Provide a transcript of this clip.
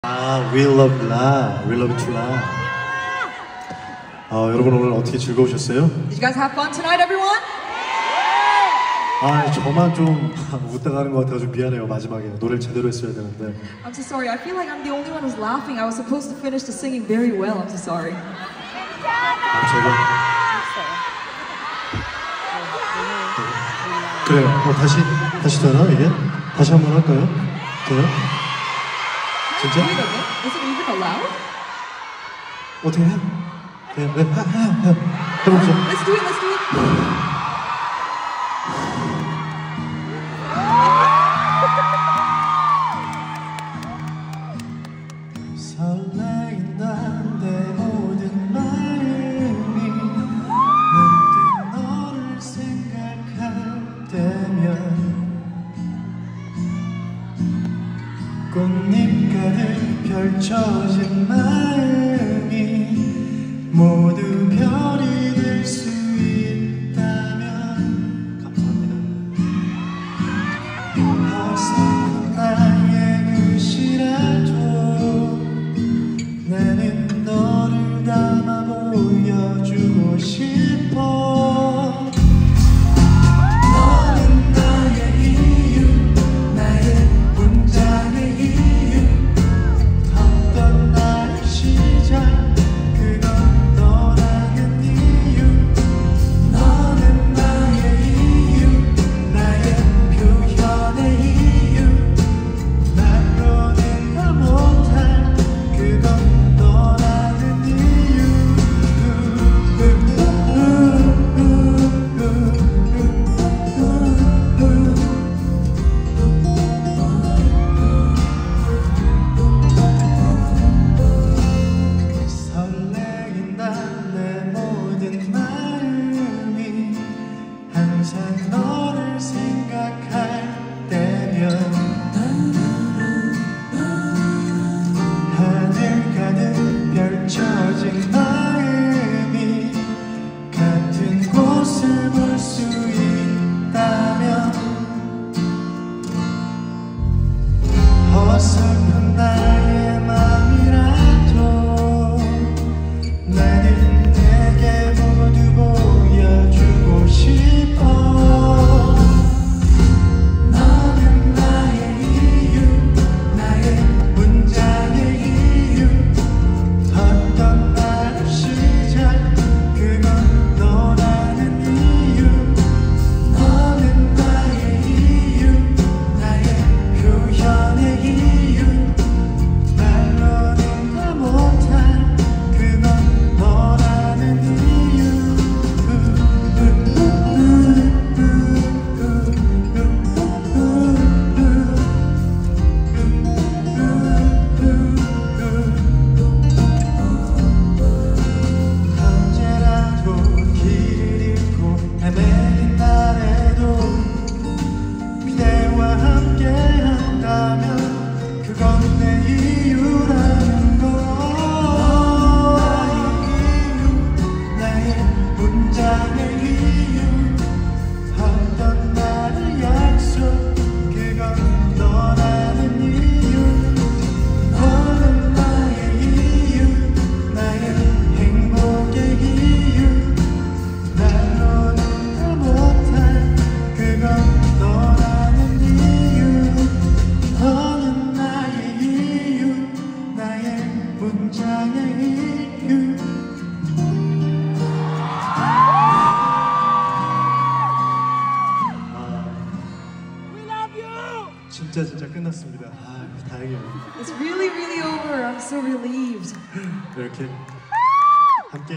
We love la, we love to la. 여러분 오늘 어떻게 즐거우셨어요? Did you guys have fun tonight, everyone? 저만 좀 웃다가 하는 것 같아서 미안해요. 마지막에 노래를 제대로 했어야 되는데. I'm so sorry. I feel like I'm the only one who's laughing. I was supposed to finish the singing very well. I'm so sorry. 그래요. 다시 되나 이게? 다시 한번 할까요? 돼요? 진짜? Is it even allowed? 어떻게 해? 네, 해보죠. Let's do it. Let's do it. 설레인다 내 모든 마음이 문득 너를 생각할 때면 꽃잎 가득 펼쳐진 마음이 모두 별이 될 수 있다면 감사합니다. 어설픈 나의 눈시라도 나는 너를 담아 보여주고 싶어. 너는 나의 이유, 나의 문장의 이유, 어떤 나의 시작, 그건 너라는 이유. 너는 나의 이유, 나의 표현의 이유, 말로는 다 못할 그건 너를 생각할 때면 하늘 가득 펼쳐진 마음이 같은 곳을 볼 수 있다면 어설픈 나의 맘이라도 나는 내게 모두 보여주고 싶어. 그건 내 이유라는 걸. 나의 이유, 나의 문장의 이유, 어떤 나의 약속, 그건 너라는 이유. 너는 나의 이유, 나의 행복의 이유, 말로는 다 못할 그건 너라는 이유. 너는 나의 이유, 나의 문장의 이유. We love you! 진짜 끝났습니다. 다행이에요. It's really over. I'm so relieved. 이렇게 함께